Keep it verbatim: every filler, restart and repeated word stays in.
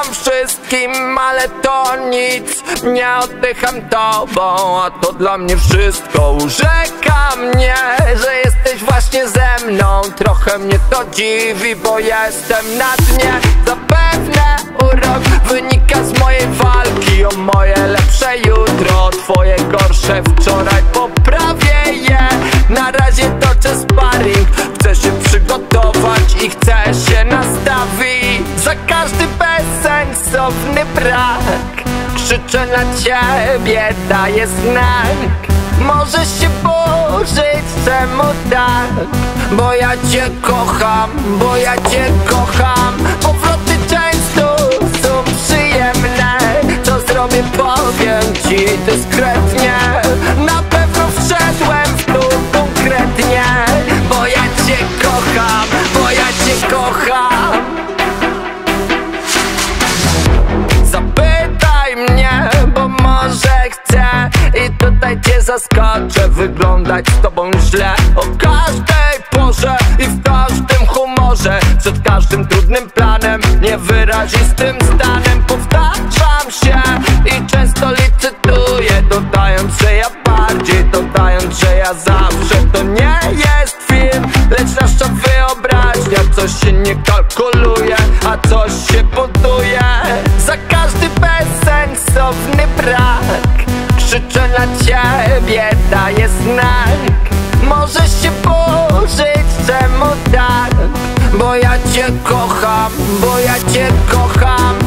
wam wszystkim, ale to nic. Nie oddycham tobą, a to dla mnie wszystko. Urzeka mnie, że jesteś właśnie ze mną. Trochę mnie to dziwi, bo jestem na dnie. Zapewne urok wynika z mojej walki o moje lepsze jutro. Twoje gorsze wczoraj poprawię je. Na razie toczę sparring, chcę się przygotować i chcę się nastawić. Za każdy bezsensowny brak krzyczę na ciebie, daję znak. Możesz się burzyć, czemu tak? Bo ja cię kocham, bo ja cię kocham. Powroty często są przyjemne. Co zrobię, powiem ci dyskretnie. Na pewno wszedłem w to konkretnie. Bo ja cię kocham, bo ja cię kocham. Zapytaj mnie, bo może chcę i tutaj cię zaskoczę. Wyglądać z tobą źle o każdej porze i w każdym humorze. Przed każdym trudnym planem, niewyrazistym stanem powtarzam się i często licytuję, dodając, że ja bardziej, dodając, że ja zawsze. To nie jest film, lecz nasza wyobraźnia. Coś się nie kalkuluje, a coś się buduje. Za każdy bezsensowny brak krzyczę na ciebie, daję znak. Możesz się burzyć, czemu tak? Bo ja cię kocham, bo ja cię kocham.